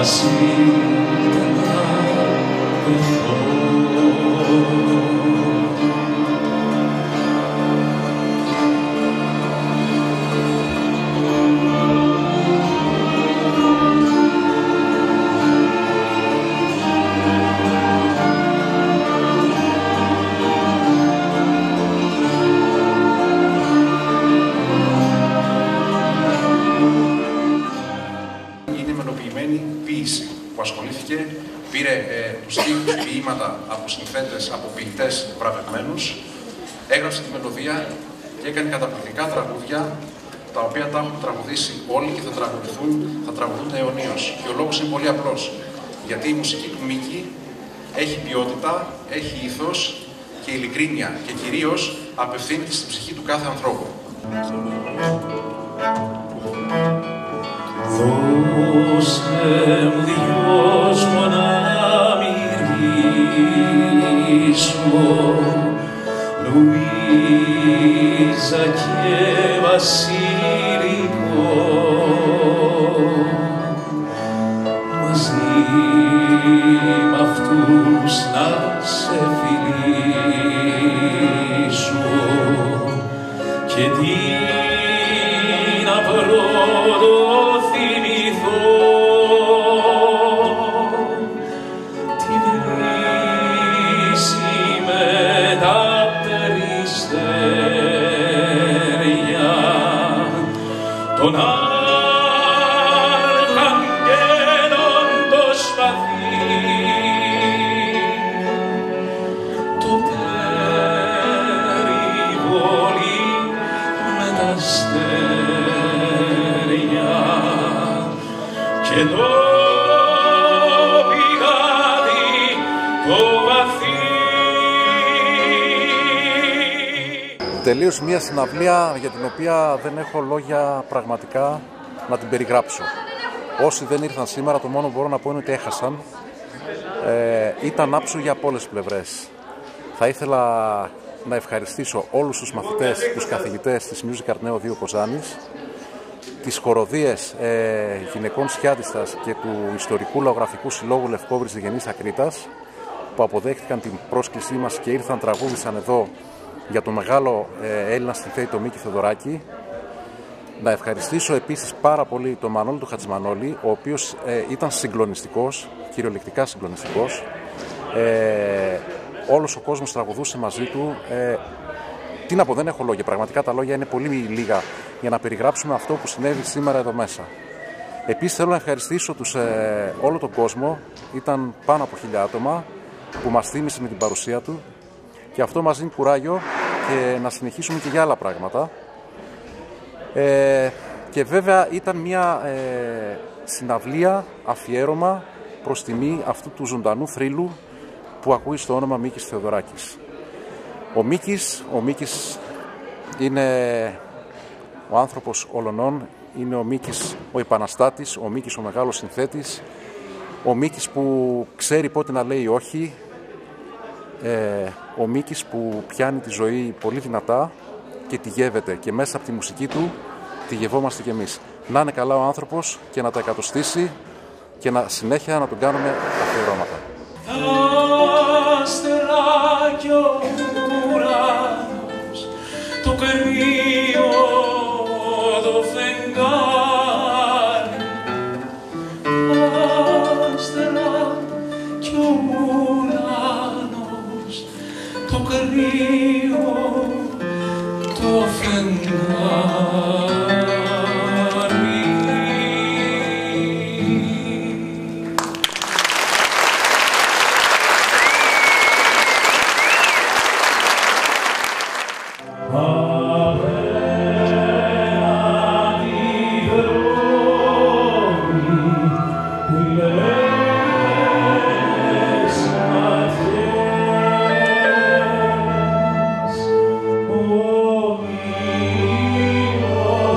Που ασχολήθηκε, πήρε τους στίχους, ποίηματα από συνθέτες, από ποιητές βραβευμένους, έγραψε τη μελωδία και έκανε καταπληκτικά τραγούδια, τα οποία τα έχουν τραγουδήσει όλοι και θα τραγουδούν αιωνίως. Και ο λόγος είναι πολύ απλός, γιατί η μουσική του Μίκη έχει ποιότητα, έχει ήθος και ειλικρίνεια και κυρίως απευθύνεται στην ψυχή του κάθε ανθρώπου. Δώσε μου δυόσμο να μυρίσω Λουίζα και Βασίλικο μαζί μ' αυτούς να σε φιλήσω και τι να θυμηθώ τη βρύση με τα περιστέρια των αρχαγγέλων το σπαθί το περιβολή με τα αστέρια και το πηγάδι το βαθύ. Τελείωσε μια συναυλία για την οποία δεν έχω λόγια πραγματικά να την περιγράψω. Όσοι δεν ήρθαν σήμερα, το μόνο που μπορώ να πω είναι ότι έχασαν. Ήταν άψογοι από όλες τις πλευρές. Θα ήθελα να ευχαριστήσω όλους τους μαθητές, τους καθηγητές της Music Art Neo 2 Κοζάνης, τις χοροδίες γυναικών Σιάτιστας και του Ιστορικού Λαογραφικού Συλλόγου Λευκόβρης Διγενής Ακρίτας, που αποδέχτηκαν την πρόσκλησή μας και ήρθαν τραγούδισαν εδώ για το μεγάλο Έλληνα συνθέτη τον Μίκη Θεοδωράκη. Να ευχαριστήσω επίσης πάρα πολύ τον Μανώλη του Χατζημανόλη, ο οποίος ήταν συγκλονιστικός, κυριολεκτικά συγκλονιστικός. Όλος ο κόσμος τραγουδούσε μαζί του. Τι να πω, δεν έχω λόγια. Πραγματικά τα λόγια είναι πολύ λίγα για να περιγράψουμε αυτό που συνέβη σήμερα εδώ μέσα. Επίσης θέλω να ευχαριστήσω όλο τον κόσμο. Ήταν πάνω από 1000 άτομα που μας θύμισε με την παρουσία του και αυτό μας δίνει κουράγιο και να συνεχίσουμε και για άλλα πράγματα. Και βέβαια ήταν μια συναυλία, αφιέρωμα προς τιμή αυτού του ζωντανού θρύλου που ακούει στο όνομα Μίκης Θεοδωράκης. Ο Μίκης είναι ο άνθρωπος ολονών, είναι ο Μίκης ο επαναστάτης, ο Μίκης ο μεγάλος συνθέτης, ο Μίκης που ξέρει πότε να λέει όχι, ο Μίκης που πιάνει τη ζωή πολύ δυνατά και τη γεύεται και μέσα από τη μουσική του τη γευόμαστε κι εμείς. Να είναι καλά ο άνθρωπος και να τα εκατοστήσει και συνέχεια να τον κάνουμε αφιερώματα. Άστερα κι ο ουρανός, το κρύο το φεγγάρι. Άστερα κι ο ουρανός, το κρύο το φεγγάρι. Oh,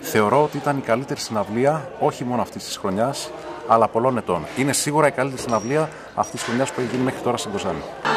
Θεωρώ ότι ήταν η καλύτερη συναυλία, όχι μόνο αυτής της χρονιάς, αλλά πολλών ετών. Είναι σίγουρα η καλύτερη συναυλία αυτής της χρονιάς που έχει γίνει μέχρι τώρα στην Κοζάνη.